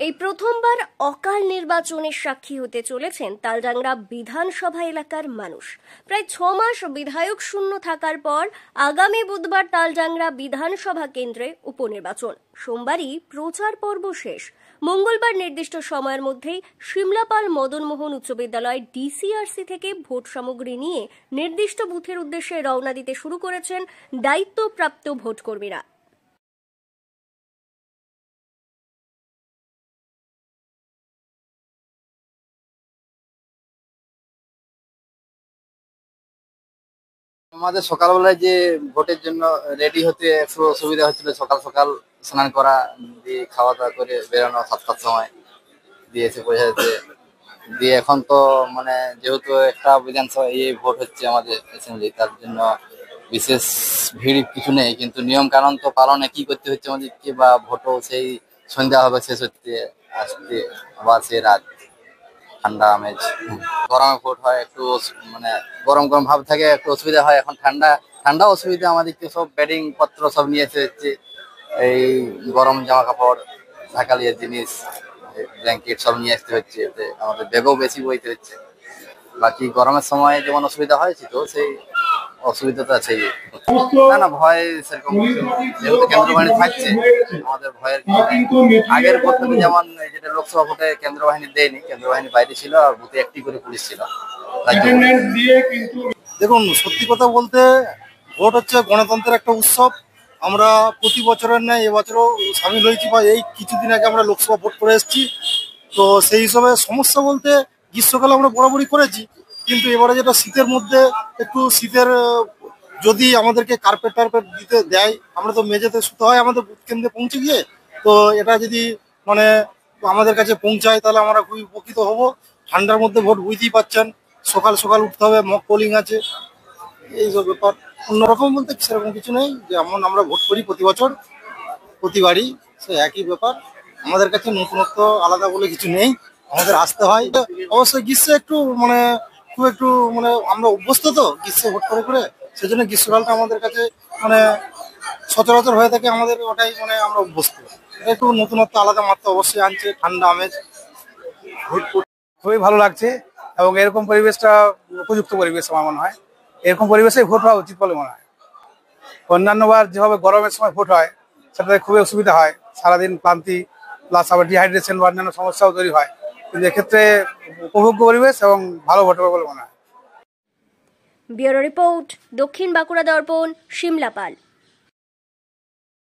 এই প্রথমবার অকাল নির্বাচনের সাক্ষী হতে চলেছেন তালডাংরা বিধানসভা এলাকার মানুষ। প্রায় 6 মাস বিধায়ক শূন্য থাকার পর আগামী বুধবার তালডাংরা বিধানসভা কেন্দ্রে উপনির্বাচন। সোমবারই প্রচার পর্ব শেষ। মঙ্গলবার নির্দিষ্ট সময়ের মধ্যেই সিমলাপাল মদনমোহন উচ্চ বিদ্যালয় ডিসিআরসি থেকে ভোট সামগ্রী নিয়ে নির্দিষ্ট বুথের উদ্দেশ্যে রওনা দিতে শুরু করেছেন দায়িত্বপ্রাপ্ত ভোটকর্মীরা। আমাদের সকালবেলায় যে ভোটের জন্য রেডি হতে একটু অসুবিধা হচ্ছিল, সকাল সকাল স্নান করা দিয়ে খাওয়া দাওয়া করে বেরোনো 7টার সময় দিয়ে এসে পৌঁছে যেতে দিয়ে এখন তো মানে যেহেতু একটা বিধানসভা ভোট হচ্ছে আমাদের অ্যাসেম্বলি, তার জন্য বিশেষ ভিড় কিছু নেই, কিন্তু নিয়ম কানুন তো পালনে কি করতে হচ্ছে আমাদেরকে, বা ভোটও সেই সন্ধ্যা হবে শেষ হচ্ছে আসতে, আবার সেই রাত ঠান্ডা আমেজ। গরমে ভোট হয় একটু মানে গরম গরম ভাব থাকে, একটু অসুবিধা হয়। এখন ঠান্ডা অসুবিধা আমাদেরকে সব ব্যাটিং পত্র সব নিয়ে এসে হচ্ছে, এই গরম জামা কাপড় ঢাকালিয়া জিনিস ব্ল্যাঙ্কেট সব নিয়ে আসতে হচ্ছে, এতে আমাদের ব্যাগও বেশি বইতে হচ্ছে। বাকি গরমের সময় যেমন অসুবিধা হয়েছে তো সেই অসুবিধা তো আছেই। না ভয় সেরকম কিছু, যেহেতু কেন্দ্র বাহিনী থাকছে আমাদের ভয়ের কিছু নেই। আগের ভোটে যেমন যেটা লোকসভা ভোটে কেন্দ্র বাহিনী দেয়নি, কেন্দ্র বাহিনী বাইরে ছিল আর বুথে একটি করে পুলিশ ছিল। দেখুন, সত্যি কথা বলতে ভোট হচ্ছে গণতন্ত্রের একটা উৎসব। আমরা প্রতি বছরের ন্যায় এবছরও সামিল হয়েছি, বা এই কিছুদিন আগে আমরা লোকসভা ভোট করে এসেছি। তো সেই হিসাবে সমস্যা বলতে গ্রীষ্মকালে আমরা বরাবরই করেছি, কিন্তু এবারে যেটা শীতের মধ্যে একটু শীতের যদি আমাদেরকে কার্পেট টার্পেট দিতে দেয়, আমরা তো মেঝেতে শুতে হয় আমাদের বুথ কেন্দ্রে পৌঁছে গিয়ে, তো এটা যদি মানে আমাদের কাছে পৌঁছায় তাহলে আমরা খুবই উপকৃত হব। ঠান্ডার মধ্যে ভোট বুঝতেই পারছেন, সকাল সকাল উঠতে হবে, মক পোলিং আছে, এইসব ব্যাপার। অন্যরকম বলতে সেরকম কিছু নেই, যেমন আমরা ভোট করি প্রতি বছর প্রতিবারই সে একই ব্যাপার। আমাদের কাছে নতুনত্ব আলাদা বলে কিছু নেই, আমাদের আসতে হয়। অবশ্যই গ্রীষ্মে একটু মানে খুব একটু মানে আমরা অভ্যস্ত তো গ্রীষ্মে ভোট করে করে, সেজন্য গ্রীষ্মকালটা আমাদের কাছে মানে সচরাচর হয়ে থাকে, আমাদের ওটাই মানে আমরা অভ্যস্ত। এটা একটু নতুনত্ব আলাদা মাত্রা অবশ্যই আনছে, ঠান্ডা আমেজ। খুবই ভালো লাগছে এবং এরকম পরিবেশটা উপযুক্ত পরিবেশ আমার মনে হয়। এরকম পরিবেশে ভোট হওয়া উচিত বলে মনে হয়। অন্যান্যবার যেভাবে গরমের সময় ভোট হয় সেটাতে খুবই অসুবিধা হয়, সারাদিন ক্লান্তি প্লাস আবার ডিহাইড্রেশন বা অন্যান্য সমস্যাও তৈরি হয়, কিন্তু এক্ষেত্রে উপভোগ্য পরিবেশ এবং ভালো ভোট হবে বলে মনে হয়। ব্যুরো রিপোর্ট, দক্ষিণ বাঁকুড়া দর্পণ, সিমলাপাল।